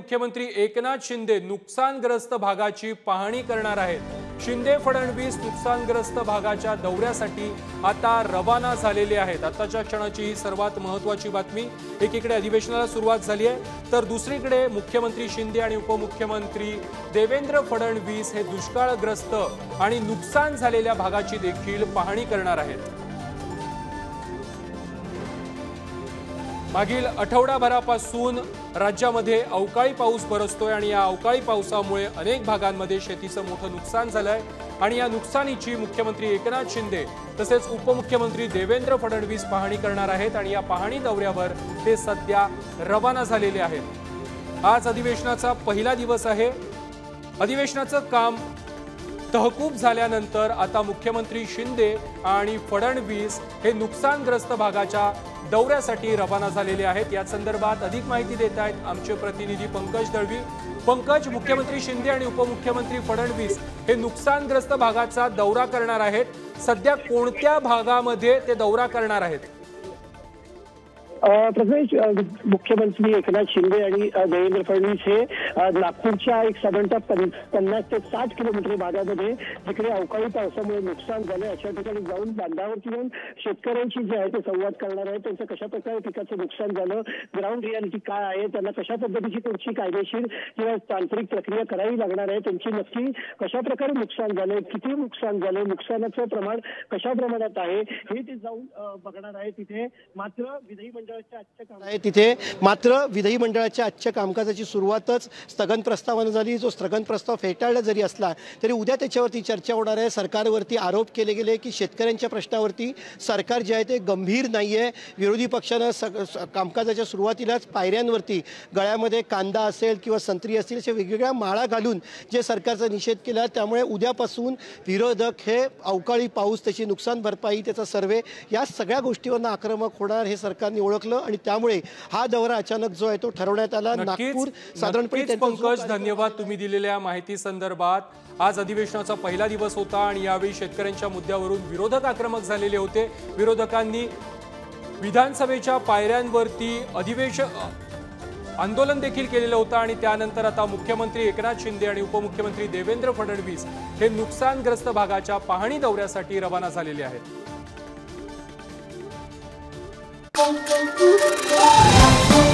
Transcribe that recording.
मुख्यमंत्री एकनाथ शिंदे नुकसानग्रस्त भागाची पाहणी करणार आहेत। शिंदे फडणवीस नुकसानग्रस्त भागाच्या दौऱ्यासाठी आता रवाना झालेले आहेत। आताच्या क्षणाची ही सर्वात महत्त्वाची बातमी। एकीकडे अधिवेशनाला सुरुवात झाली आहे तर दुसरीकडे मुख्यमंत्री शिंदे आणि उपमुख्यमंत्री देवेंद्र फडणवीस हे दुष्काळग्रस्त आणि नुकसान झालेल्या भागाची देखील पाहणी करणार आहेत। मागील आठवडाभरापासून राज्यामध्ये अवकाळी पाऊस बरसतोय आणि या अवकाळी पावसामुळे अनेक भागांमध्ये शेतीचं मोठं नुकसान झालंय आणि या नुकसानीची मुख्यमंत्री एकनाथ शिंदे तसेच उपमुख्यमंत्री देवेंद्र फडणवीस पाहणी करणार आहेत आणि या पाहणी दौऱ्यावर ते सध्या रवाना झालेले आहेत। आज अधिवेशनाचा पहिला दिवस आहे। अधिवेशनाचं काम तहकूब झाल्यानंतर आता मुख्यमंत्री शिंदे आणि फडणवीस हे नुकसानग्रस्त भागाच्या दौऱ्यासाठी रवाना झालेले आहेत। या संदर्भात अधिक माहिती देत आहेत आमचे प्रतिनिधी पंकज दळवी। पंकज, मुख्यमंत्री शिंदे आणि उपमुख्यमंत्री फडणवीस हे नुकसानग्रस्त भागाचा दौरा करणार आहेत। सध्या कोणत्या भागामध्ये ते दौरा करणार आहेत? प्रदेश मुख्यमंत्री एकनाथ शिंदे आणि देवेंद्र फडणवीस हे नागपूरच्या एक साधारणतः 50 ते 60 किलोमीटर भागामध्ये जिकडे अवकाळी पावसामुळे नुकसान झाले अशा ठिकाणी जाऊन बांधावरती जाऊन शेतकऱ्यांशी जे आहे ते संवाद करणार आहे। त्यांचं कशा प्रकारे पिकाचं नुकसान झालं, ग्राउंड रियालिटी काय आहे, त्यांना कशा पद्धतीची पुढची कायदेशीर किंवा तांत्रिक प्रक्रिया करावी लागणार आहे, त्यांची नक्की कशा प्रकारे नुकसान झालंय, किती नुकसान झालंय, नुकसानाचं प्रमाण कशा प्रमाणात आहे हे ते जाऊन बघणार आहे। तिथे मात्र विधिमंडळाच्या आजच्या कामकाजाची सुरुवातच स्थगन प्रस्तावाने झाली। जो स्थगन प्रस्ताव फेटाळला जरी असला तरी उद्या त्याच्यावरती चर्चा होणार आहे। सरकारवरती आरोप केले गेले की शेतकऱ्यांच्या प्रश्नावरती सरकार जे आहे ते गंभीर नाहीये। विरोधी पक्षानं कामकाजाच्या सुरुवातीलाच पायऱ्यांवरती गळ्यामध्ये कांदा असेल किंवा संत्री असतील अशा वेगवेगळ्या माळा घालून जे सरकारचा निषेध केला। त्यामुळे उद्यापासून विरोधक हे अवकाळी पाऊस, त्याची नुकसान भरपाई, त्याचा सर्वे या सगळ्या गोष्टींवर आक्रमक होणार हे सरकारने ओळखलं आणि त्यामुळे हा दौरा अचानक जो आहे तो ठरवण्यात आला। नागपूर साधारणपणे पंकज, धन्यवाद तुम्ही दिलेल्या माहिती संदर्भात। आज अधिवेशनाचा पहिला दिवस होता आणि यावेळी शेतकऱ्यांच्या मुद्द्यावरून विरोधक आक्रमक झालेले होते। विरोधकांनी विधानसभेच्या पायऱ्यांवरती आंदोलन देखील केलेलं होतं आणि त्यानंतर आता मुख्यमंत्री एकनाथ शिंदे आणि उपमुख्यमंत्री देवेंद्र फडणवीस हे नुकसानग्रस्त भागाच्या पाहणी दौऱ्यासाठी रवाना झालेले आहेत। Thank you.